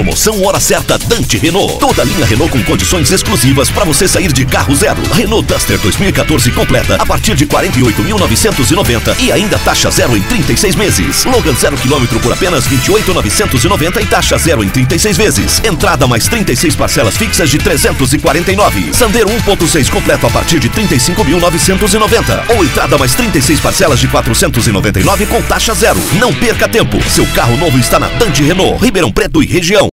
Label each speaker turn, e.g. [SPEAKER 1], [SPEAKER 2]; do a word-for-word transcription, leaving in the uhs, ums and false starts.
[SPEAKER 1] Promoção Hora Certa Dante Renault. Toda a linha Renault com condições exclusivas para você sair de carro zero. Renault Duster dois mil e quatorze completa a partir de quarenta e oito mil novecentos e noventa e ainda taxa zero em trinta e seis meses. Logan zero quilômetro por apenas vinte e oito mil novecentos e noventa e taxa zero em trinta e seis vezes. Entrada mais trinta e seis parcelas fixas de trezentos e quarenta e nove. Sandero um ponto seis completo a partir de trinta e cinco mil novecentos e noventa. Ou entrada mais trinta e seis parcelas de quatrocentos e noventa e nove com taxa zero. Não perca tempo. Seu carro novo está na Dante Renault, Ribeirão Preto e região.